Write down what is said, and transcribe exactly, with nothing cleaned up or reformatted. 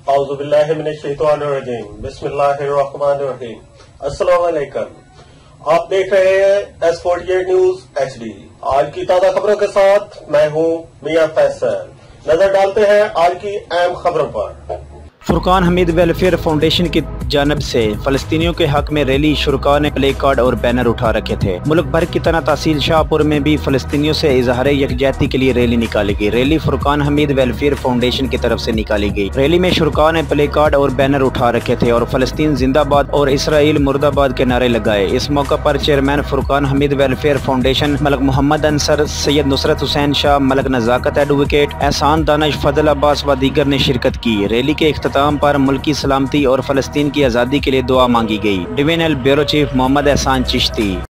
औज़ुबिल्लाहि मिनश्शैतानिर्रजीम, बिस्मिल्लाहिर्रहमानिर्रहीम। अस्सलाम वालेकुम। आप देख रहे हैं S forty eight news HD डी। आज की ताज़ा खबरों के साथ मैं हूं मियां फैसल। नजर डालते हैं आज की अहम खबरों पर। फुरकान हमीद वेलफेयर फाउंडेशन की जानब से फलस्तीनियों के हक में रैली शुरका ने प्ले कार्ड और बैनर उठा रखे थे। मुल्क भर की तरह तहसील शाहपुर में भी फलस्तीनियों से इजहार यकजहती के लिए रैली निकाली गई। Rally Furqan Hamid welfare foundation की तरफ से निकाली गई। रैली में शुरका ने प्ले कार्ड और बैनर उठा रखे थे और फलस्तीन जिंदाबाद और इसराइल मुर्दाबाद के नारे लगाए। इस मौका पर chairman Furqan Hamid welfare foundation Malik Mohammad Ansar, Syed Nusrat Hussain Shah, Malik Nazakat advocate, Ehsan Danish, फजल अब्बास व दीगर ने शिरकत की। रैली के इख्तिताम पर मुल्की सलामती और फलस्तीन की आज़ादी के लिए दुआ मांगी गई। डिवीजनल ब्यूरो चीफ मोहम्मद एहसान चिश्ती।